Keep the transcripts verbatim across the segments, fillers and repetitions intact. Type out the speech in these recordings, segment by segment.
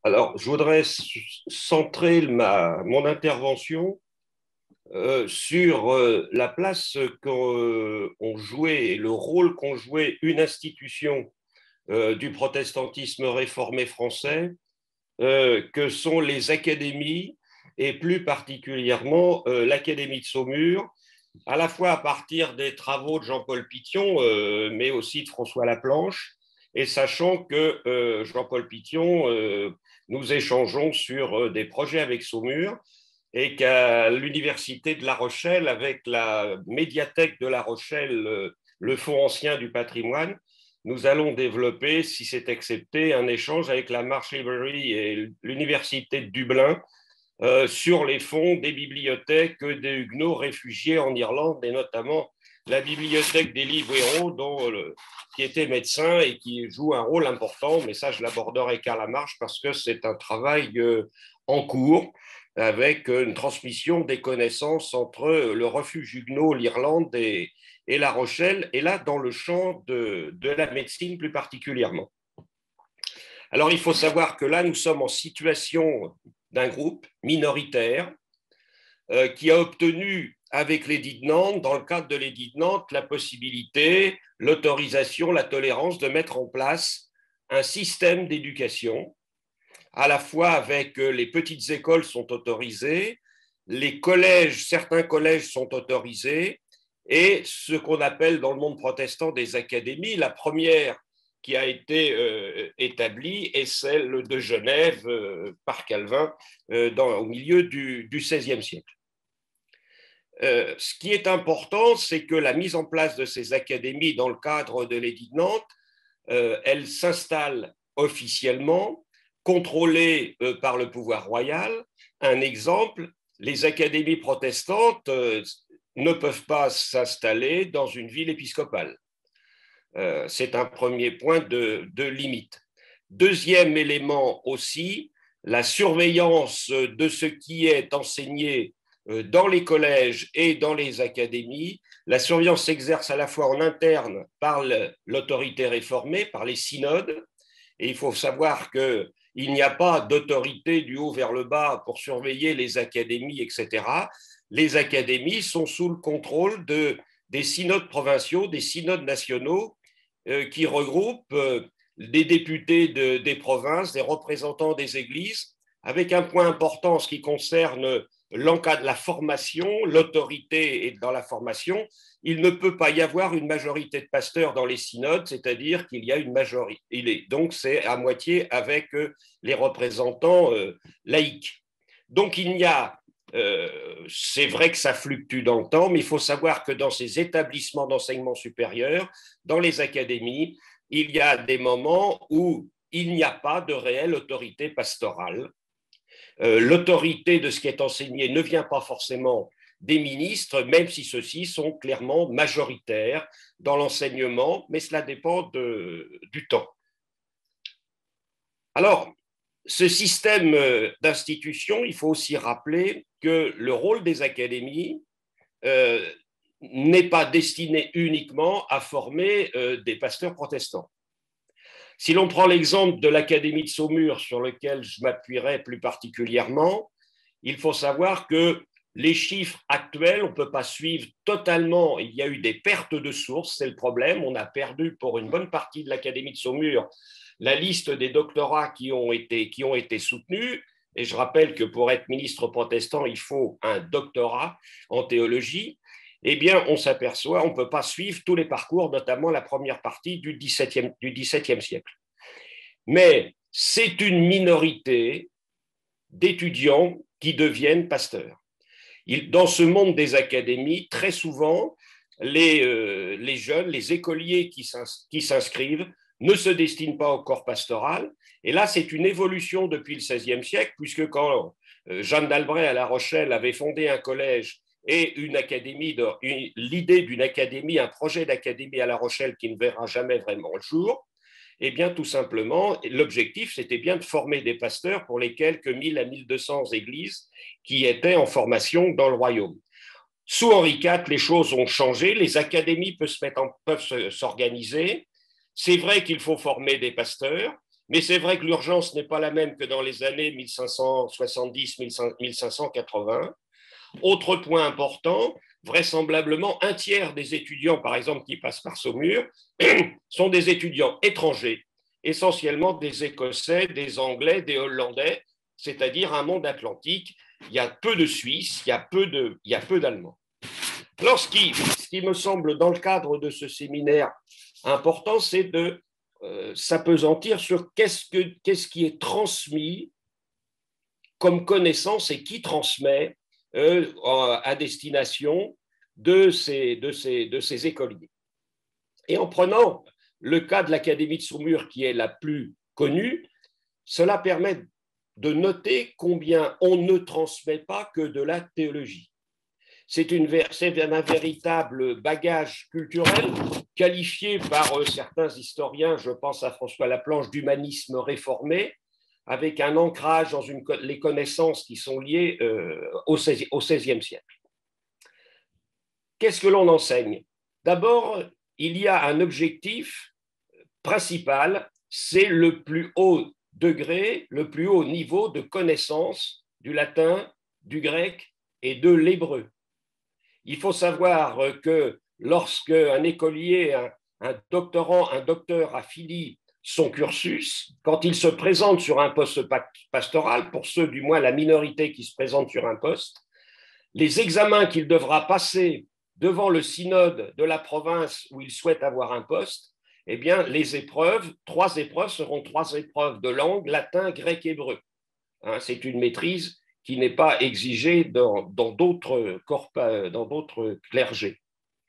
Alors, je voudrais centrer ma, mon intervention euh, sur euh, la place qu'ont euh, joué et le rôle qu'ont joué une institution euh, du protestantisme réformé français, euh, que sont les académies, et plus particulièrement euh, l'Académie de Saumur, à la fois à partir des travaux de Jean-Paul Pithion, euh, mais aussi de François Laplanche, et sachant que euh, Jean-Paul Pithion, euh, nous échangeons sur euh, des projets avec Saumur, et qu'à l'Université de La Rochelle, avec la médiathèque de La Rochelle, euh, le Fonds ancien du patrimoine, nous allons développer, si c'est accepté, un échange avec la Marsh Library et l'Université de Dublin euh, sur les fonds des bibliothèques des Huguenots réfugiés en Irlande, et notamment la bibliothèque d'Élie Bouéron, dont le, qui était médecin et qui joue un rôle important, mais ça je l'aborderai qu'à la marge parce que c'est un travail euh, en cours avec une transmission des connaissances entre le refuge huguenot, l'Irlande et, et La Rochelle, et là dans le champ de, de la médecine plus particulièrement. Alors il faut savoir que là nous sommes en situation d'un groupe minoritaire euh, qui a obtenu avec l'édit de Nantes, dans le cadre de l'édit de Nantes, la possibilité, l'autorisation, la tolérance de mettre en place un système d'éducation, à la fois avec les petites écoles sont autorisées, les collèges, certains collèges sont autorisés, et ce qu'on appelle dans le monde protestant des académies. La première qui a été euh, établie est celle de Genève euh, par Calvin euh, dans, au milieu du, du seizième siècle. Euh, ce qui est important, c'est que la mise en place de ces académies dans le cadre de l'édit de Nantes, euh, elle s'installe officiellement, contrôlée euh, par le pouvoir royal. Un exemple, les académies protestantes euh, ne peuvent pas s'installer dans une ville épiscopale. Euh, c'est un premier point de, de limite. Deuxième élément aussi, la surveillance de ce qui est enseigné dans les collèges et dans les académies. La surveillance s'exerce à la fois en interne par l'autorité réformée, par les synodes, et il faut savoir qu'il n'y a pas d'autorité du haut vers le bas pour surveiller les académies, et cetera. Les académies sont sous le contrôle de, des synodes provinciaux, des synodes nationaux, euh, qui regroupent euh, des députés de, des provinces, des représentants des églises, avec un point important en ce qui concerne l'encadre, la formation, l'autorité est dans la formation. Il ne peut pas y avoir une majorité de pasteurs dans les synodes, c'est-à-dire qu'il y a une majorité. Il est, donc, c'est à moitié avec euh, les représentants euh, laïcs. Donc, il y a, euh, c'est vrai que ça fluctue dans le temps, mais il faut savoir que dans ces établissements d'enseignement supérieur, dans les académies, il y a des moments où il n'y a pas de réelle autorité pastorale. Euh, l'autorité de ce qui est enseigné ne vient pas forcément des ministres, même si ceux-ci sont clairement majoritaires dans l'enseignement, mais cela dépend de, du temps. Alors, ce système d'institution, il faut aussi rappeler que le rôle des académies euh, n'est pas destiné uniquement à former euh, des pasteurs protestants. Si l'on prend l'exemple de l'Académie de Saumur, sur lequel je m'appuierai plus particulièrement, il faut savoir que les chiffres actuels, on ne peut pas suivre totalement. Il y a eu des pertes de sources, c'est le problème. On a perdu pour une bonne partie de l'Académie de Saumur la liste des doctorats qui ont été, qui ont été soutenus. Et je rappelle que pour être ministre protestant, il faut un doctorat en théologie. Eh bien, on s'aperçoit, on ne peut pas suivre tous les parcours, notamment la première partie du dix-septième, du dix-septième siècle. Mais c'est une minorité d'étudiants qui deviennent pasteurs. Il, dans ce monde des académies, très souvent, les, euh, les jeunes, les écoliers qui s'inscrivent ne se destinent pas au corps pastoral. Et là, c'est une évolution depuis le seizième siècle, puisque quand euh, Jeanne d'Albret à La Rochelle avait fondé un collège et une académie, l'idée d'une académie, un projet d'académie à La Rochelle qui ne verra jamais vraiment le jour, eh bien, tout simplement, l'objectif, c'était bien de former des pasteurs pour les quelques mille à mille deux cents églises qui étaient en formation dans le royaume. Sous Henri quatre, les choses ont changé, les académies peuvent se mettre en, peuvent s'organiser. C'est vrai qu'il faut former des pasteurs, Mais c'est vrai que l'urgence n'est pas la même que dans les années mille cinq cent soixante-dix à mille cinq cent quatre-vingts. Autre point important, vraisemblablement un tiers des étudiants, par exemple, qui passent par Saumur, sont des étudiants étrangers, essentiellement des Écossais, des Anglais, des Hollandais, c'est-à-dire un monde atlantique. Il y a peu de Suisses, il y a peu de, il y a peu d'Allemands. Alors, ce qui, ce qui me semble, dans le cadre de ce séminaire important, c'est de euh, s'apesantir sur qu'est-ce, que, qu'est-ce qui est transmis comme connaissance et qui transmet euh, à destination de ces, de, ces, de ces écoliers. Et en prenant le cas de l'Académie de Saumur, qui est la plus connue, cela permet de noter combien on ne transmet pas que de la théologie. C'est, une, c'est un véritable bagage culturel qualifié par certains historiens, je pense à François Laplanche, d'humanisme réformé, avec un ancrage dans une, les connaissances qui sont liées euh, au seizième siècle. Qu'est-ce que l'on enseigne? D'abord, il y a un objectif principal, c'est le plus haut degré, le plus haut niveau de connaissance du latin, du grec et de l'hébreu. Il faut savoir que lorsque un écolier, un, un doctorant, un docteur a fini son cursus, quand il se présente sur un poste pastoral, pour ceux du moins la minorité qui se présente sur un poste, les examens qu'il devra passer devant le synode de la province où il souhaite avoir un poste, eh bien, les épreuves, trois épreuves seront trois épreuves de langue, latin, grec, hébreu. Hein, c'est une maîtrise qui n'est pas exigée dans, dans d'autres corps, dans d'autres clergés.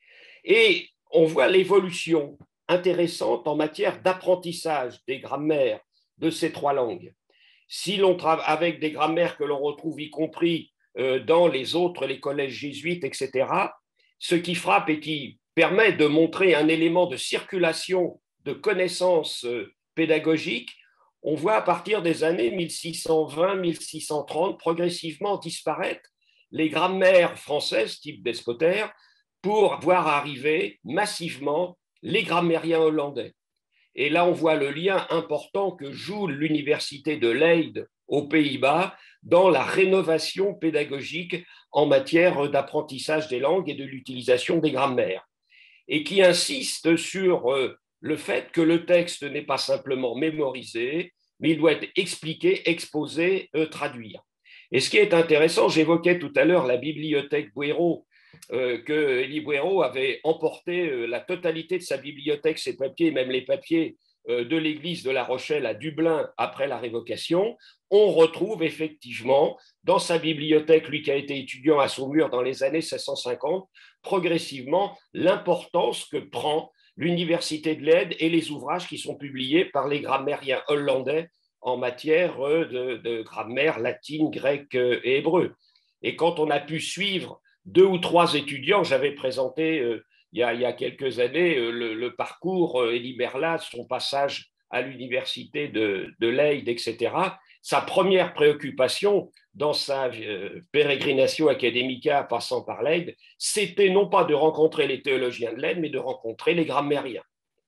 Et on voit l'évolution intéressante en matière d'apprentissage des grammaires de ces trois langues. Si l'on travaille avec des grammaires que l'on retrouve y compris euh, dans les autres, les collèges jésuites, et cetera, ce qui frappe et qui permet de montrer un élément de circulation de connaissances euh, pédagogiques, on voit à partir des années mille six cent vingt à mille six cent trente progressivement disparaître les grammaires françaises type Despoter pour voir arriver massivement les grammairiens hollandais. Et là, on voit le lien important que joue l'université de Leyde aux Pays-Bas dans la rénovation pédagogique en matière d'apprentissage des langues et de l'utilisation des grammaires, et qui insiste sur le fait que le texte n'est pas simplement mémorisé, mais il doit être expliqué, exposé, traduire. Et ce qui est intéressant, j'évoquais tout à l'heure la bibliothèque Bouéreau, euh, que Élie Bouéreau avait emporté euh, la totalité de sa bibliothèque, ses papiers, même les papiers euh, de l'église de La Rochelle à Dublin après la révocation. On retrouve effectivement dans sa bibliothèque, lui qui a été étudiant à Saumur dans les années seize cent cinquante, progressivement l'importance que prend l'université de Leyde et les ouvrages qui sont publiés par les grammairiens hollandais en matière de, de grammaire latine, grecque et hébreu. Et quand on a pu suivre deux ou trois étudiants, j'avais présenté euh, il, y a, il y a quelques années euh, le, le parcours euh, Élie Berla, son passage à l'université de, de Leyde, et cetera. Sa première préoccupation dans sa euh, pérégrination académica passant par Leyde, c'était non pas de rencontrer les théologiens de Leyde, mais de rencontrer les grammairiens.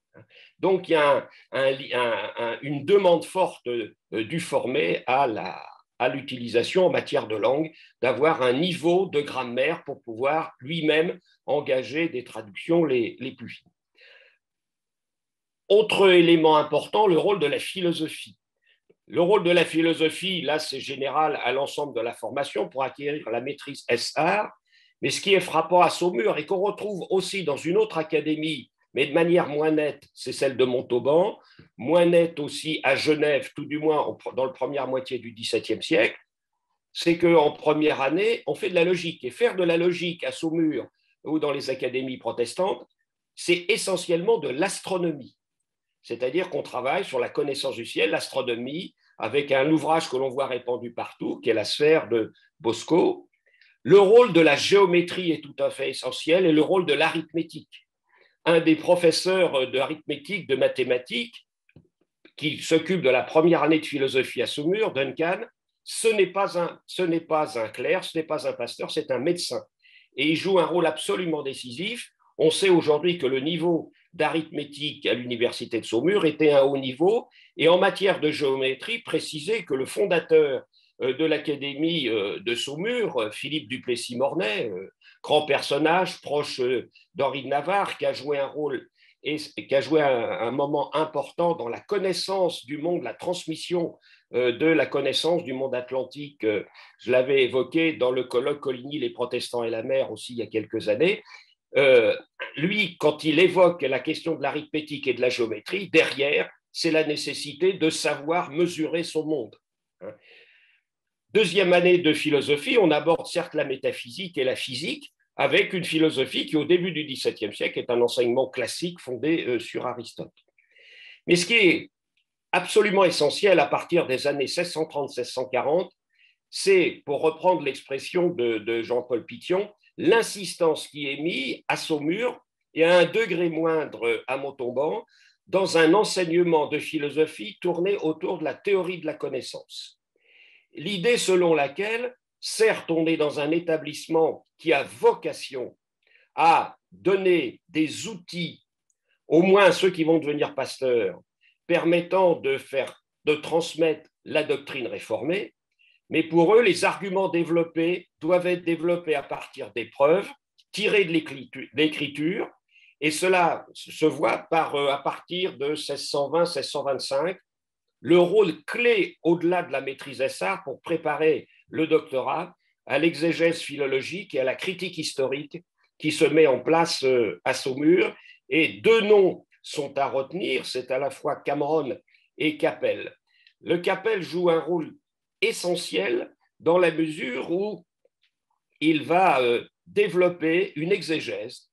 Donc il y a un, un, un, une demande forte euh, du formé à la à l'utilisation en matière de langue, d'avoir un niveau de grammaire pour pouvoir lui-même engager des traductions les, les plus fines. Autre élément important, le rôle de la philosophie. Le rôle de la philosophie, là, c'est général à l'ensemble de la formation pour acquérir la maîtrise S R, mais ce qui est frappant à Saumur et qu'on retrouve aussi dans une autre académie, mais de manière moins nette, c'est celle de Montauban, moins nette aussi à Genève, tout du moins dans la première moitié du dix-septième siècle, c'est qu'en première année, on fait de la logique. Et faire de la logique à Saumur ou dans les académies protestantes, c'est essentiellement de l'astronomie. C'est-à-dire qu'on travaille sur la connaissance du ciel, l'astronomie, avec un ouvrage que l'on voit répandu partout, qui est la sphère de Bosco. Le rôle de la géométrie est tout à fait essentiel et le rôle de l'arithmétique. Un des professeurs d'arithmétique, de mathématiques, qui s'occupe de la première année de philosophie à Saumur, Duncan, ce n'est pas un, ce n'est pas un clerc, ce n'est pas un pasteur, c'est un médecin. Et il joue un rôle absolument décisif. On sait aujourd'hui que le niveau d'arithmétique à l'université de Saumur était un haut niveau Et en matière de géométrie, préciser que le fondateur de l'Académie de Saumur, Philippe Duplessis-Mornay, grand personnage proche d'Henri de Navarre, qui a joué un rôle et qui a joué un, un moment important dans la connaissance du monde, la transmission de la connaissance du monde atlantique. Je l'avais évoqué dans le colloque Coligny, les protestants et la mer aussi il y a quelques années. Euh, lui, quand il évoque la question de l'arithmétique et de la géométrie, derrière, c'est la nécessité de savoir mesurer son monde. Deuxième année de philosophie, on aborde certes la métaphysique et la physique, avec une philosophie qui, au début du XVIIe siècle, est un enseignement classique fondé sur Aristote. Mais ce qui est absolument essentiel à partir des années seize cent trente à seize cent quarante, c'est, pour reprendre l'expression de, de Jean-Paul Pithion, l'insistance qui est mise à Saumur et à un degré moindre à Montauban dans un enseignement de philosophie tourné autour de la théorie de la connaissance. L'idée selon laquelle, certes, on est dans un établissement qui a vocation à donner des outils, au moins à ceux qui vont devenir pasteurs, permettant de, faire, de transmettre la doctrine réformée, mais pour eux, les arguments développés doivent être développés à partir des preuves, tirées de l'écriture, et cela se voit par, à partir de seize cent vingt à seize cent vingt-cinq, le rôle clé au-delà de la maîtrise S A pour préparer le doctorat à l'exégèse philologique et à la critique historique qui se met en place à Saumur. Et deux noms sont à retenir, c'est à la fois Cameron et Capel. Le Capel joue un rôle essentiel dans la mesure où il va développer une exégèse,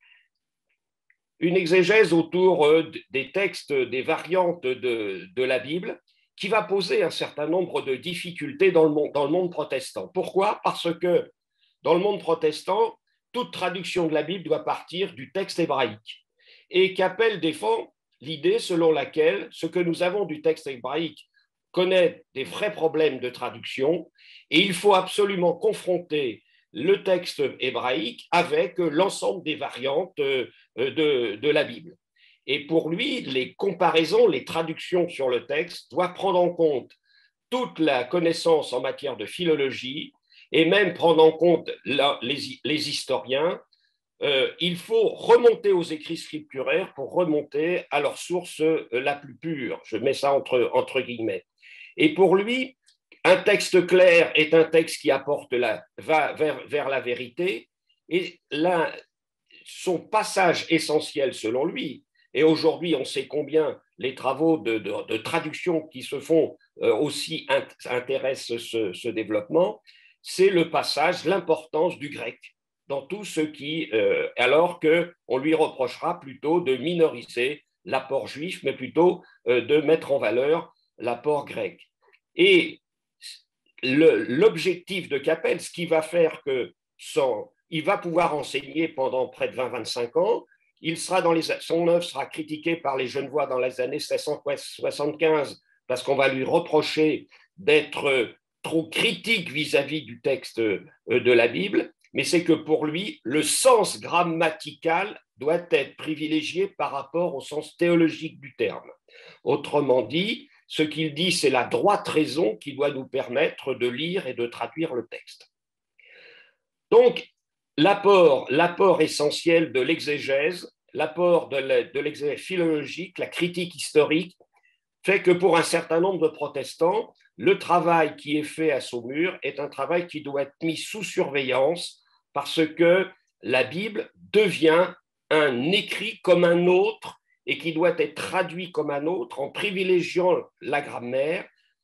une exégèse autour des textes, des variantes de, de la Bible, qui va poser un certain nombre de difficultés dans le monde, dans le monde protestant. Pourquoi ? Parce que dans le monde protestant, toute traduction de la Bible doit partir du texte hébraïque. Et Capel défend l'idée selon laquelle ce que nous avons du texte hébraïque connaît des vrais problèmes de traduction et il faut absolument confronter le texte hébraïque avec l'ensemble des variantes de, de la Bible. Et pour lui, les comparaisons, les traductions sur le texte doivent prendre en compte toute la connaissance en matière de philologie et même prendre en compte la, les, les historiens. Euh, il faut remonter aux écrits scripturaires pour remonter à leur source la plus pure. Je mets ça entre, entre guillemets. Et pour lui, un texte clair est un texte qui apporte la, va vers, vers la vérité. Et là, son passage essentiel, selon lui, et aujourd'hui, on sait combien les travaux de, de, de traduction qui se font euh, aussi int intéressent ce, ce développement, c'est le passage, l'importance du grec dans tout ce qui, euh, alors qu'on lui reprochera plutôt de minoriser l'apport juif, mais plutôt euh, de mettre en valeur l'apport grec. Et l'objectif de Capel, ce qui va faire que son, il va pouvoir enseigner pendant près de vingt à vingt-cinq ans, il sera dans les, son œuvre sera critiquée par les Genevois dans les années seize cent soixante-quinze parce qu'on va lui reprocher d'être trop critique vis-à-vis du texte de la Bible, mais c'est que pour lui, le sens grammatical doit être privilégié par rapport au sens théologique du terme. Autrement dit, ce qu'il dit, c'est la droite raison qui doit nous permettre de lire et de traduire le texte. Donc, l'apport, l'apport essentiel de l'exégèse, l'apport de l'exégèse philologique, la critique historique, fait que pour un certain nombre de protestants, le travail qui est fait à Saumur est un travail qui doit être mis sous surveillance parce que la Bible devient un écrit comme un autre et qui doit être traduit comme un autre en privilégiant la grammaire,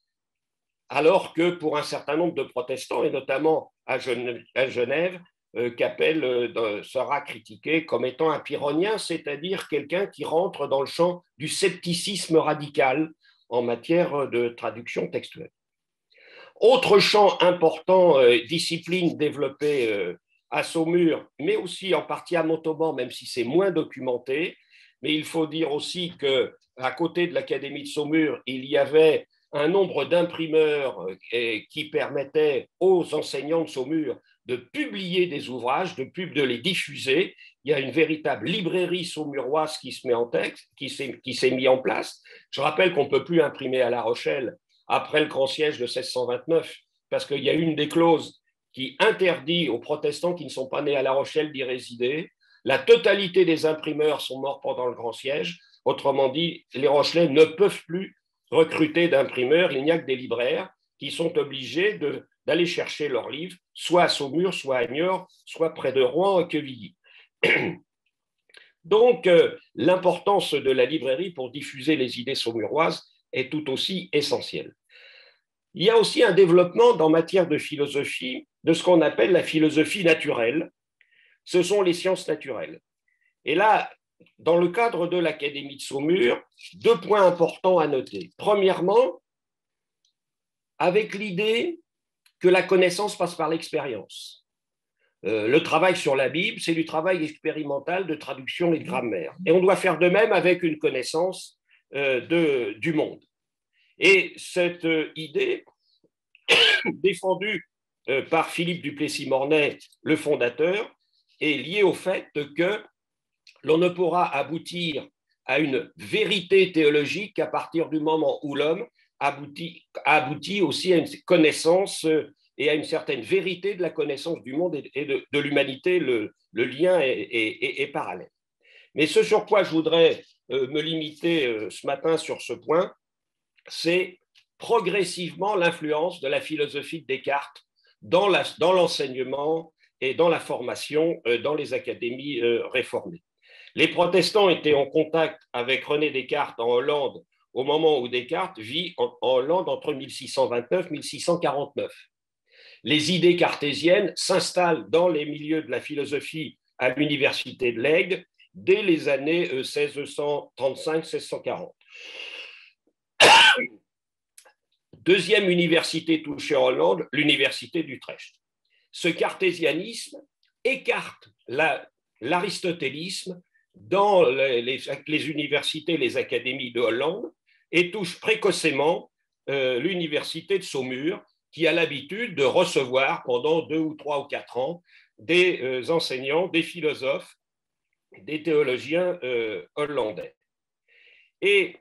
alors que pour un certain nombre de protestants, et notamment à Genève, Capel sera critiqué comme étant un pyrrhonien, c'est-à-dire quelqu'un qui rentre dans le champ du scepticisme radical en matière de traduction textuelle. Autre champ important, discipline développée à Saumur, mais aussi en partie à Montauban, même si c'est moins documenté, mais il faut dire aussi qu'à côté de l'Académie de Saumur, il y avait un nombre d'imprimeurs qui permettaient aux enseignants de Saumur de publier des ouvrages, de, pub, de les diffuser. Il y a une véritable librairie saumuroise qui se met en texte, qui s'est, qui s'est mise en place. Je rappelle qu'on ne peut plus imprimer à La Rochelle après le grand siège de seize cent vingt-neuf, parce qu'il y a une des clauses qui interdit aux protestants qui ne sont pas nés à La Rochelle d'y résider. La totalité des imprimeurs sont morts pendant le grand siège. Autrement dit, les Rochelais ne peuvent plus recruter d'imprimeurs. Il n'y a que des libraires qui sont obligés de, d'aller chercher leurs livres, soit à Saumur, soit à Niort, soit près de Rouen et Quevilly. Donc, euh, l'importance de la librairie pour diffuser les idées saumuroises est tout aussi essentielle. Il y a aussi un développement en matière de philosophie de ce qu'on appelle la philosophie naturelle. Ce sont les sciences naturelles. Et là, dans le cadre de l'Académie de Saumur, deux points importants à noter. Premièrement, avec l'idée que la connaissance passe par l'expérience. Euh, le travail sur la Bible, c'est du travail expérimental de traduction et de grammaire. Et on doit faire de même avec une connaissance euh, de, du monde. Et cette euh, idée, défendue euh, par Philippe Duplessis-Mornay, le fondateur, est liée au fait que l'on ne pourra aboutir à une vérité théologique qu'à partir du moment où l'homme aboutit, aboutit aussi à une connaissance et à une certaine vérité de la connaissance du monde et de, de l'humanité. Le, le lien est, est, est parallèle. Mais ce sur quoi je voudrais me limiter ce matin sur ce point, c'est progressivement l'influence de la philosophie de Descartes dans, la, dans l'enseignement et dans la formation dans les académies réformées. Les protestants étaient en contact avec René Descartes en Hollande au moment où Descartes vit en, en Hollande entre mille six cent vingt-neuf et mille six cent quarante-neuf. Les idées cartésiennes s'installent dans les milieux de la philosophie à l'université de Leyde dès les années seize cent trente-cinq seize cent quarante. Deuxième université touchée en Hollande, l'université d'Utrecht. Ce cartésianisme écarte la, l'aristotélisme dans les, les, les universités, les académies de Hollande et touche précocement euh, l'université de Saumur, qui a l'habitude de recevoir pendant deux ou trois ou quatre ans des euh, enseignants, des philosophes, des théologiens euh, hollandais. Et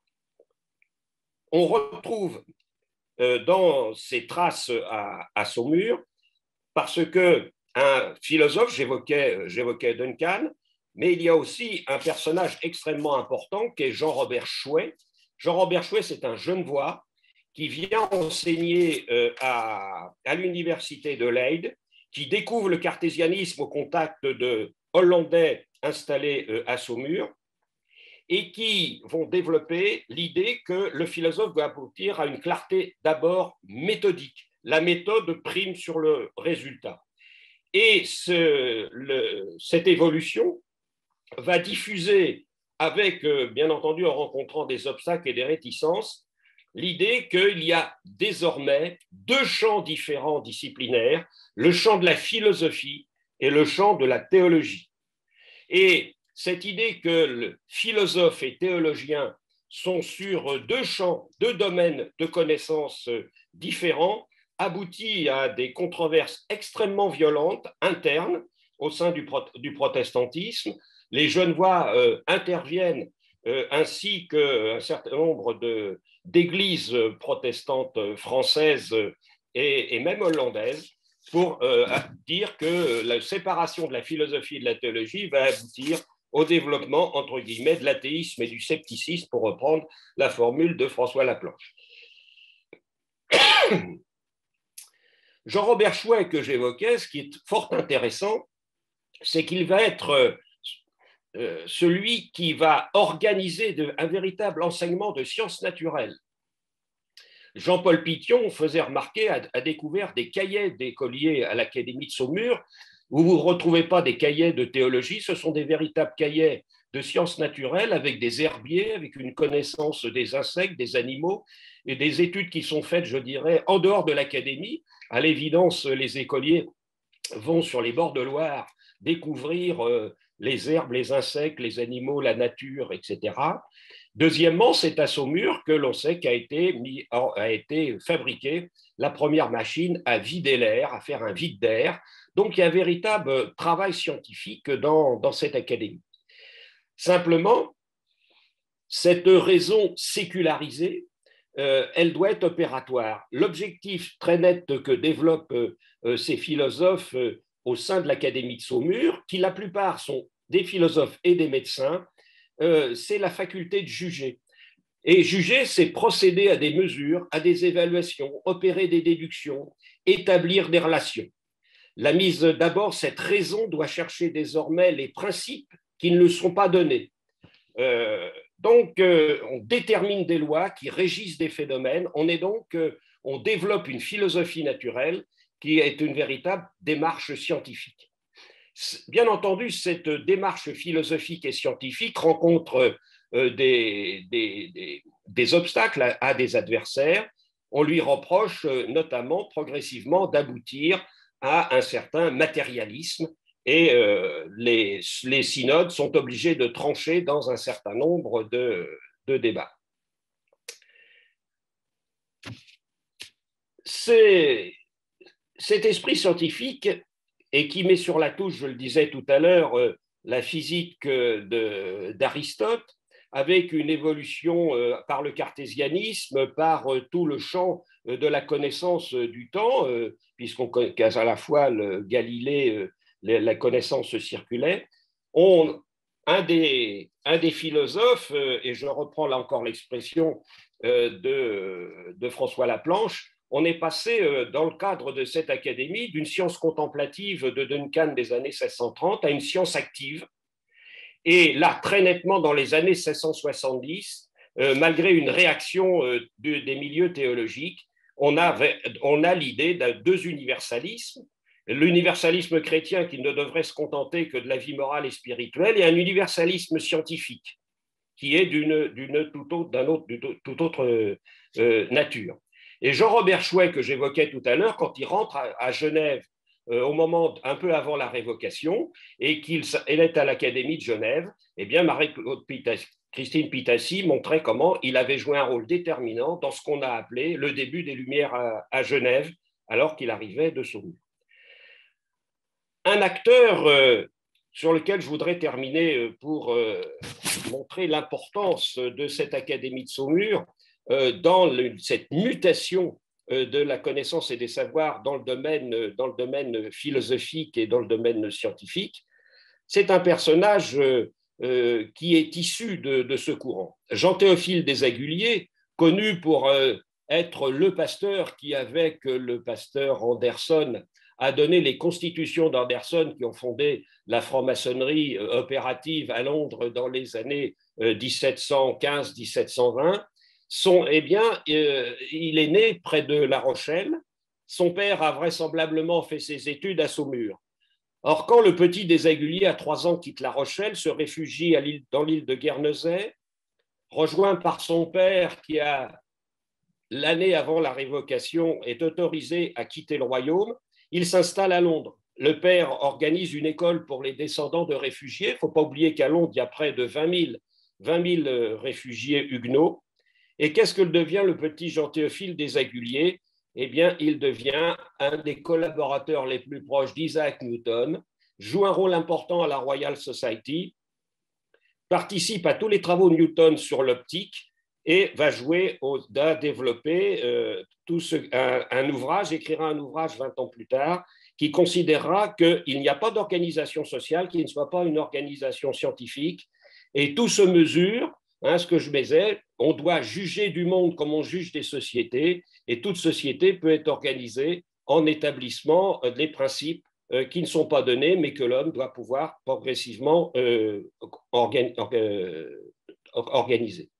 on retrouve euh, dans ces traces à, à Saumur, parce qu'un philosophe, j'évoquais, j'évoquais Duncan, mais il y a aussi un personnage extrêmement important qui est Jean-Robert Chouet. Jean-Robert Chouet, c'est un Genevois qui vient enseigner euh, à, à l'université de Leyde, qui découvre le cartésianisme au contact de Hollandais installés euh, à Saumur, et qui vont développer l'idée que le philosophe doit aboutir à une clarté d'abord méthodique. La méthode prime sur le résultat. Et ce, le, cette évolution va diffuser, avec, euh, bien entendu, en rencontrant des obstacles et des réticences, l'idée qu'il y a désormais deux champs différents disciplinaires, le champ de la philosophie et le champ de la théologie. Et cette idée que le philosophe et théologien sont sur deux champs, deux domaines de connaissances différents, aboutit à des controverses extrêmement violentes, internes, au sein du, pro- du protestantisme. Les Genevois euh, interviennent, euh, ainsi qu'un certain nombre de, d'églises protestantes françaises et, et même hollandaises, pour euh, dire que la séparation de la philosophie et de la théologie va aboutir au développement, entre guillemets, de l'athéisme et du scepticisme, pour reprendre la formule de François Laplanche. Jean-Robert Chouet, que j'évoquais, ce qui est fort intéressant, c'est qu'il va être euh, celui qui va organiser de, un véritable enseignement de sciences naturelles. Jean-Paul Pithion faisait remarquer, a, a découvert des cahiers d'écoliers à l'Académie de Saumur, où vous ne retrouvez pas des cahiers de théologie, ce sont des véritables cahiers de sciences naturelles avec des herbiers, avec une connaissance des insectes, des animaux, et des études qui sont faites, je dirais, en dehors de l'académie. À l'évidence, les écoliers vont sur les bords de Loire découvrir euh, les herbes, les insectes, les animaux, la nature, et cetera. Deuxièmement, c'est à Saumur que l'on sait qu'a été, mis, a été fabriquée la première machine à vider l'air, à faire un vide d'air. Donc, il y a un véritable travail scientifique dans, dans cette académie. Simplement, cette raison sécularisée, euh, elle doit être opératoire. L'objectif très net que développent euh, ces philosophes euh, au sein de l'Académie de Saumur, qui la plupart sont des philosophes et des médecins, euh, c'est la faculté de juger. Et juger, c'est procéder à des mesures, à des évaluations, opérer des déductions, établir des relations. La mise d'abord, cette raison doit chercher désormais les principes qui ne sont pas donnés. Euh, donc, euh, on détermine des lois qui régissent des phénomènes. On est donc, euh, on développe une philosophie naturelle qui est une véritable démarche scientifique. Bien entendu, cette démarche philosophique et scientifique rencontre euh, des, des, des, des obstacles à, à des adversaires. On lui reproche euh, notamment progressivement d'aboutir à un certain matérialisme et euh, les, les synodes sont obligés de trancher dans un certain nombre de, de débats. C'est, cet esprit scientifique, et qui met sur la touche, je le disais tout à l'heure, euh, la physique de, d'Aristote, avec une évolution euh, par le cartésianisme, par euh, tout le champ euh, de la connaissance euh, du temps, euh, puisqu'on connaît à la fois le Galilée, euh, la connaissance circulaire. On, un, des, un des philosophes, euh, et je reprends là encore l'expression euh, de, de François Laplanche, on est passé, euh, dans le cadre de cette académie, d'une science contemplative de Duncan des années seize cent trente à une science active. Et là, très nettement, dans les années seize cent soixante-dix, euh, malgré une réaction euh, de, des milieux théologiques, on a, on a l'idée de deux universalismes. L'universalisme chrétien qui ne devrait se contenter que de la vie morale et spirituelle, et un universalisme scientifique qui est d'une, d'une toute autre, d'un autre, d'une toute autre euh, nature. Et Jean-Robert Chouet, que j'évoquais tout à l'heure, quand il rentre à, à Genève euh, au moment un peu avant la révocation et qu'il est à l'Académie de Genève, eh bien Marie-Claude Pitassi, Christine Pitassi montrait comment il avait joué un rôle déterminant dans ce qu'on a appelé le début des Lumières à, à Genève, alors qu'il arrivait de Saumur. Un acteur euh, sur lequel je voudrais terminer pour euh, montrer l'importance de cette Académie de Saumur euh, dans le, cette mutation euh, de la connaissance et des savoirs dans le domaine, dans le domaine philosophique et dans le domaine scientifique. C'est un personnage euh, euh, qui est issu de, de ce courant. Jean-Théophile Desaguliers, connu pour euh, être le pasteur qui, avec le pasteur Anderson, a donné les constitutions d'Anderson qui ont fondé la franc-maçonnerie opérative à Londres dans les années dix-sept cent quinze dix-sept cent vingt, sont, eh bien, euh, il est né près de La Rochelle. Son père a vraisemblablement fait ses études à Saumur. Or, quand le petit Desaguliers, à trois ans, quitte La Rochelle, se réfugie à l'île, dans l'île de Guernesey, rejoint par son père qui a, l'année avant la révocation, est autorisé à quitter le royaume, il s'installe à Londres. Le père organise une école pour les descendants de réfugiés. Il ne faut pas oublier qu'à Londres, il y a près de vingt mille réfugiés huguenots. Et qu'est-ce que devient le petit Jean-Théophile Desaguliers? Eh bien, il devient un des collaborateurs les plus proches d'Isaac Newton, joue un rôle important à la Royal Society, participe à tous les travaux de Newton sur l'optique et va jouer, au, va développer euh, tout ce, un, un ouvrage, écrira un ouvrage vingt ans plus tard, qui considérera qu'il n'y a pas d'organisation sociale qui ne soit pas une organisation scientifique, et tout se mesure, hein, ce que je disais, on doit juger du monde comme on juge des sociétés, et toute société peut être organisée en établissement euh, des principes euh, qui ne sont pas donnés, mais que l'homme doit pouvoir progressivement euh, organ, euh, organiser.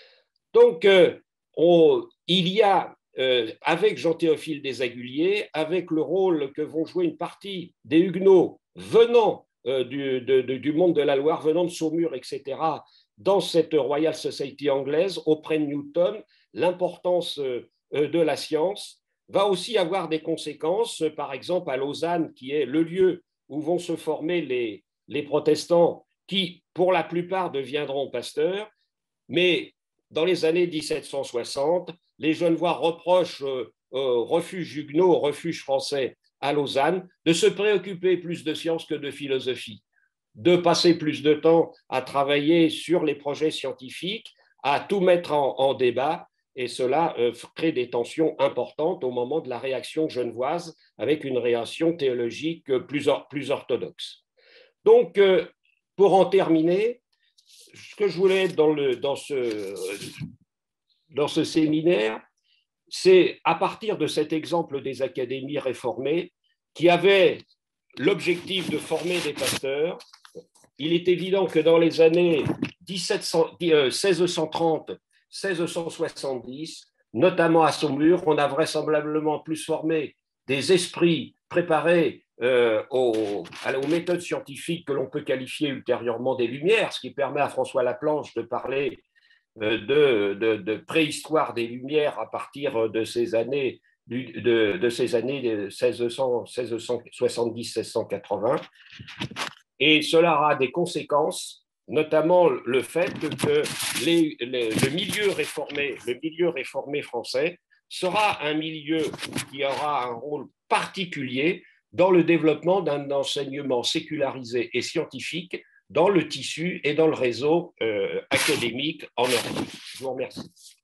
Donc, euh, on, il y a, euh, avec Jean-Théophile Desaguliers, avec le rôle que vont jouer une partie des Huguenots venant euh, du, de, de, du monde de la Loire, venant de Saumur, et cetera, dans cette Royal Society anglaise, auprès de Newton, l'importance euh, de la science va aussi avoir des conséquences, par exemple à Lausanne, qui est le lieu où vont se former les, les protestants, qui, pour la plupart, deviendront pasteurs, mais dans les années dix-sept cent soixante, les Genevois reprochent au refuge Huguenot, au refuge français à Lausanne, de se préoccuper plus de sciences que de philosophie, de passer plus de temps à travailler sur les projets scientifiques, à tout mettre en, en débat, et cela euh, crée des tensions importantes au moment de la réaction genevoise, avec une réaction théologique plus, or, plus orthodoxe. Donc, euh, pour en terminer, ce que je voulais dans, le, dans, ce, dans ce séminaire, c'est à partir de cet exemple des académies réformées qui avaient l'objectif de former des pasteurs. Il est évident que dans les années seize cent trente seize cent soixante-dix, notamment à Saumur, on a vraisemblablement plus formé des esprits préparés euh, aux, aux méthodes scientifiques que l'on peut qualifier ultérieurement des Lumières, ce qui permet à François Laplanche de parler de, de, de préhistoire des Lumières à partir de ces années, de, de ces années seize cent soixante-dix seize cent quatre-vingts. Et cela aura des conséquences, notamment le fait que les, les, le, milieu réformé, le milieu réformé français sera un milieu qui aura un rôle particulier dans le développement d'un enseignement sécularisé et scientifique dans le tissu et dans le réseau euh, académique en Europe. Je vous remercie.